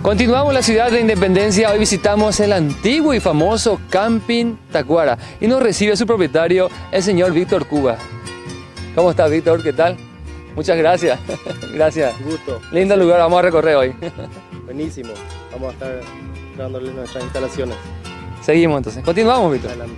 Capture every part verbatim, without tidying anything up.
Continuamos en la ciudad de Independencia. Hoy visitamos el antiguo y famoso Camping Tacuara y nos recibe su propietario, el señor Víctor Cuba. ¿Cómo está, Víctor? ¿Qué tal? Muchas gracias. Gracias. Un gusto. Lindo lugar, vamos a recorrer hoy. Buenísimo. Vamos a estar dándoles nuestras instalaciones. Seguimos entonces. Continuamos, Víctor. Adelante.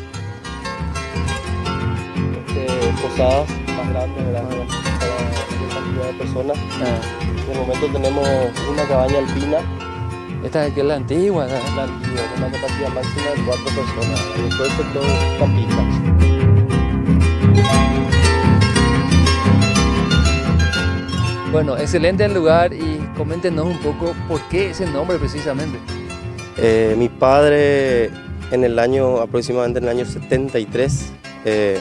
Este, posadas más grandes, ¿verdad? Para mayor cantidad de personas. Ah. En el momento tenemos una cabaña alpina. Esta es que es la antigua. ¿No? La antigua, con una capacidad máxima de cuatro personas. Y después el sector campista. Bueno, excelente el lugar y coméntenos un poco por qué ese nombre precisamente. Eh, mi padre en el año, aproximadamente en el año setenta y tres, eh,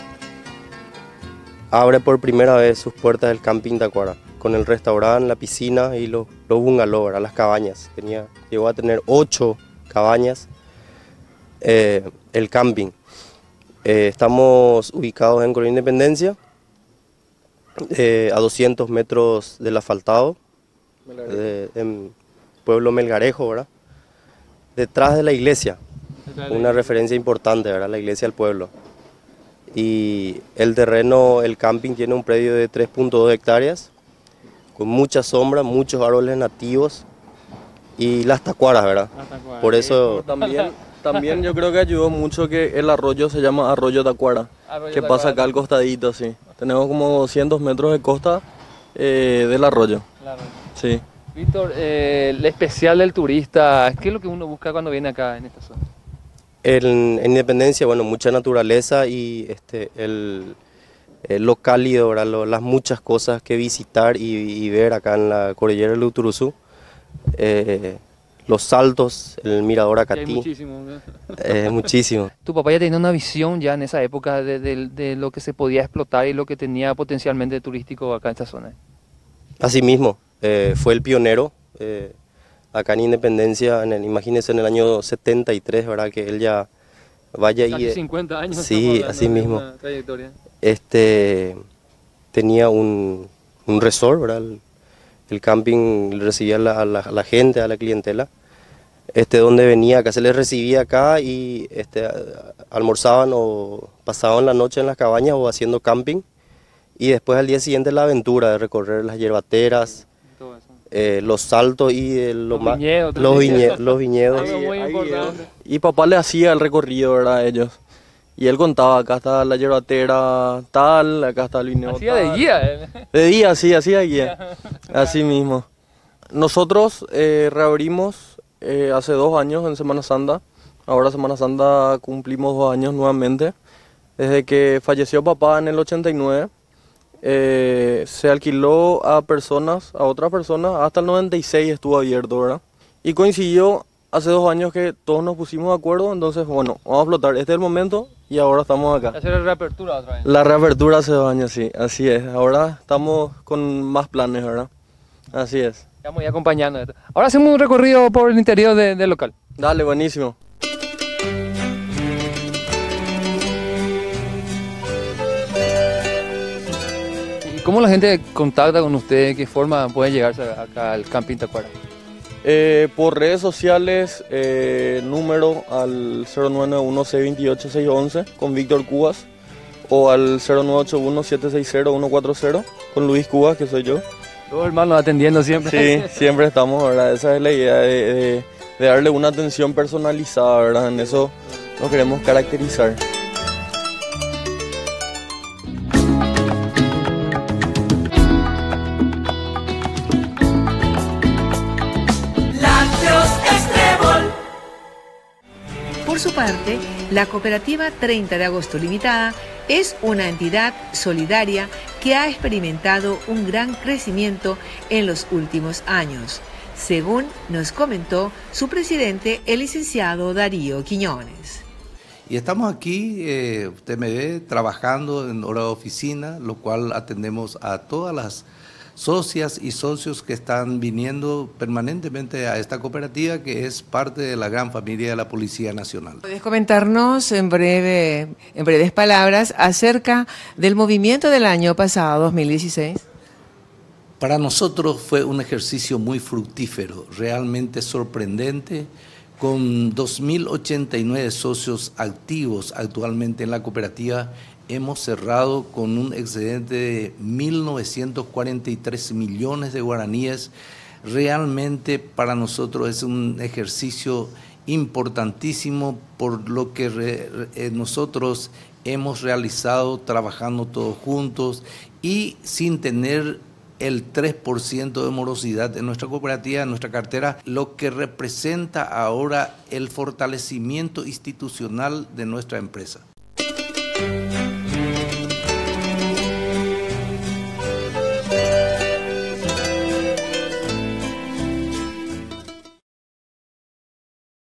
abre por primera vez sus puertas del Camping Tacuara, con el restaurante, la piscina y los, los bungalows, las cabañas. Tenía, llegó a tener ocho cabañas, eh, el camping. Eh, estamos ubicados en Colonia Independencia, eh, a doscientos metros del asfaltado, de, en pueblo Melgarejo, ¿verdad? Detrás de la iglesia, una referencia importante, ¿verdad? La iglesia del pueblo. Y el terreno, el camping tiene un predio de tres punto dos hectáreas, con mucha sombra, muchos árboles nativos y las tacuaras, ¿verdad? Las tacuaras. Por eso también, también yo creo que ayudó mucho que el arroyo se llama Arroyo Tacuara, arroyo que Tacuara. Pasa acá al costadito, sí. Tenemos como doscientos metros de costa eh, del arroyo. Claro. Sí. Víctor, eh, el especial del turista, ¿qué es lo que uno busca cuando viene acá en esta zona? En, en Independencia, bueno, mucha naturaleza y este, el, el, lo cálido, ¿verdad? Lo, las muchas cosas que visitar y, y ver acá en la cordillera del Uturuzú. Eh, los saltos, el mirador Acatí. Hay muchísimo. ¿No? Eh, muchísimo. Tu papá ya tenía una visión ya en esa época de, de, de lo que se podía explotar y lo que tenía potencialmente turístico acá en esta zona. Así mismo, eh, fue el pionero. Eh, Acá en Independencia, en el, imagínense en el año setenta y tres, ¿verdad? Que él ya vaya Casi y... cincuenta años. Sí, así mismo. Este, tenía un, un resort, ¿verdad? El, el camping recibía a la, a, la, a la gente, a la clientela. Este, donde venía, acá se les recibía acá y este, almorzaban o pasaban la noche en las cabañas o haciendo camping. Y después al día siguiente la aventura de recorrer las yerbateras. Eh, los saltos y eh, lo los, más, viñedos, los, viñe, los viñedos. Algo muy importante. Y papá le hacía el recorrido, ¿verdad? A ellos. Y él contaba, acá está la yerbatera tal, acá está el viñedo hacía tal. de guía, ¿eh? De guía, sí, hacía de guía. Así mismo. Nosotros eh, reabrimos eh, hace dos años en Semana Santa. Ahora Semana Santa cumplimos dos años nuevamente. Desde que falleció papá en el ochenta y nueve. Eh, se alquiló a personas, a otras personas, hasta el noventa y seis estuvo abierto, ¿verdad? Y coincidió hace dos años que todos nos pusimos de acuerdo, entonces, bueno, vamos a explotar, este es el momento y ahora estamos acá. ¿Hacer la reapertura otra vez? La reapertura hace dos años, sí, así es, ahora estamos con más planes, ¿verdad? Así es. Estamos ya acompañando. Ahora hacemos un recorrido por el interior de, del local. Dale, buenísimo. ¿Cómo la gente contacta con usted? ¿De qué forma puede llegarse acá al Camping Tacuara? Eh, por redes sociales, eh, número al cero nueve nueve uno seis dos ocho seis uno uno con Víctor Cubas o al cero nueve ocho uno siete seis cero uno cuatro cero con Luis Cubas, que soy yo. Dos hermanos atendiendo siempre. Sí, siempre estamos, ¿verdad? Esa es la idea de, de, de darle una atención personalizada, ¿verdad? En eso nos queremos caracterizar. Por su parte, la cooperativa treinta de agosto Limitada es una entidad solidaria que ha experimentado un gran crecimiento en los últimos años, según nos comentó su presidente, el licenciado Darío Quiñones. Y estamos aquí, eh, usted me ve, trabajando en hora de oficina, lo cual atendemos a todas las socias y socios que están viniendo permanentemente a esta cooperativa, que es parte de la gran familia de la Policía Nacional. ¿Puedes comentarnos en breve, en breves palabras acerca del movimiento del año pasado, dos mil dieciséis? Para nosotros fue un ejercicio muy fructífero, realmente sorprendente, con dos mil ochenta y nueve socios activos actualmente en la cooperativa. Hemos cerrado con un excedente de mil novecientos cuarenta y tres millones de guaraníes. Realmente para nosotros es un ejercicio importantísimo por lo que re, re, nosotros hemos realizado trabajando todos juntos y sin tener el tres por ciento de morosidad en nuestra cooperativa, en nuestra cartera, lo que representa ahora el fortalecimiento institucional de nuestra empresa.